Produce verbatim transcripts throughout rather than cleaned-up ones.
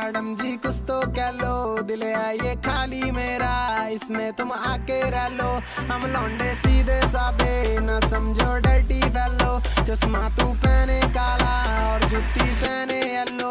Madam ji कुछ तो कह लो, दिल है ये खाली मेरा, इसमें तुम आके रह लो। हम लौंडे सीधे साधे, न समझो डर्टी फैलो। चश्मा तू पहने काला और जुत्ती पहने yellow.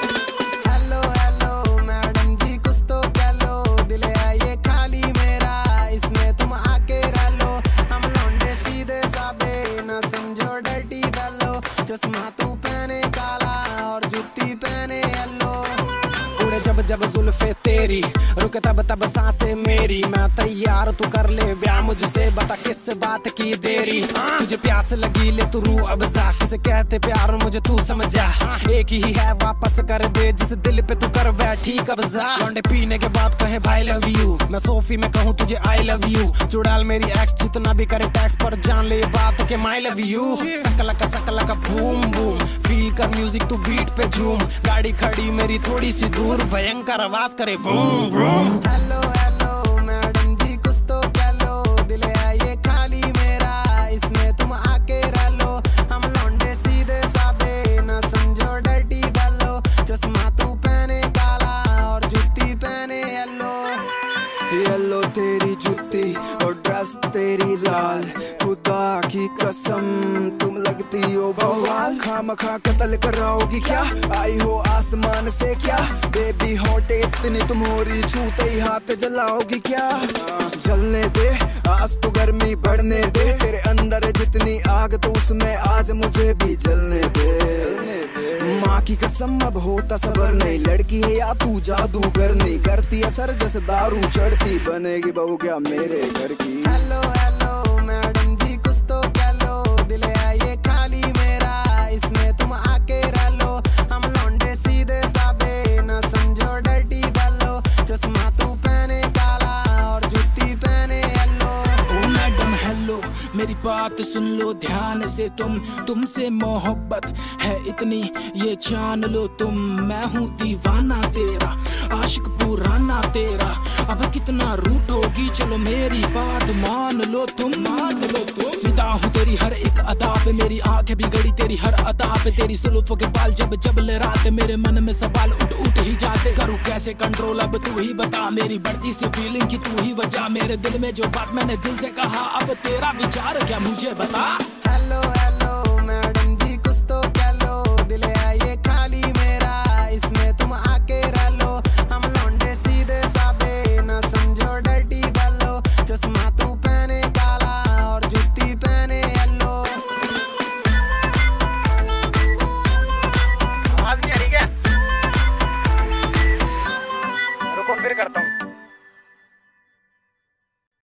Hello hello madam ji कुछ तो कह लो, दिल है ये खाली मेरा, इसमें तुम आके रह लो। हम लौंडे सीधे साधे, न समझो डर्टी फैलो। चश्मा तू पहने काला और जुत्ती पहने येलो। उड़े जब जब जुल्फे तेरी, रुके तब तब सांसें मेरी। मैं तैयार तू कर ले ब्याह मुझसे, बता किस बात की देरी। तुझे प्यास लगी ले तू रूह अफ़ज़ा, किसे कहते प्यार मुझे तू समझा। एक ही है वापस कर दे, जिस दिल पे तू कर बैठी कब्जा। लौंडे पीने के बाद कहे भाई लव यू, मैं सोफी में कहूँ तुझे आई लव यू। चुड़ैल मेरी एक्स जितना भी करे टैक्स पर जान ले बात के माई लव यू। सकला का सकला का बूम बूम, फील कर म्यूजिक तू बीट पे झूम। गाड़ी खड़ी मेरी थोड़ी सी दूर, भयंकर आवाज करे vroom vroom. Hello hello madam ji कुछ तो कह लो, दिल है ये खाली मेरा, इसमें तुम आके रह लो। हम लौंडे सीधे साधे, न समझो डर्टी फैलो। चश्मा तू पहने काला और जुत्ती पहने येलो। येलो तेरी जुत्ती और ड्रेस तेरी लाल, खुदा की कसम तुम लगती हो बवाल। खामखा कत्ल कराओगी क्या, आई हो आसमान से क्या। बेबी हॉट इतनी तुम हो रही, छूते ही हाथ जलाओगी क्या। जलने दे आज तो गर्मी बढ़ने दे, तेरे अंदर जितनी आग तो उसमें आज मुझे भी जलने दे। माँ की कसम अब होता सबर नहीं, लड़की है या तू जादूगर नहीं। करती असर जैसे दारू चढ़ती, बनेगी बहू क्या मेरे घर की। हेलो हेलो मैडम जी कुछ तो कह लो, दिल है ये खाली मेरा, इसमें तुम आके रह लो। हम लौंडे सीधे साधे, न समझो डर्टी फैलो। चश्मा तू पहने काला और जुत्ती पहने येलो। ओ मैडम हेलो मेरी बात सुन लो ध्यान से, तुम तुमसे मोहब्बत है इतनी ये जान लो तुम। मैं हूँ दीवाना तेरा, आशिक पुराना तेरा, अब कितना रूट होगी चलो मेरी बात मान लो तुम। मान लो तुम फिदा हूँ तेरी हर एक अदा पे, मेरी आंखें भी गड़ी तेरी हर अदा पे। तेरी जुल्फों के बाल जब जब लहराते, मेरे मन में सवाल उठ उठ ही जाते। करूँ कैसे कंट्रोल अब तू ही बता, मेरी बढ़ती सी फीलिंग की तू ही वजह। मेरे दिल में जो बात मैंने दिल से कहा, अब तेरा विचार क्या मुझे बता।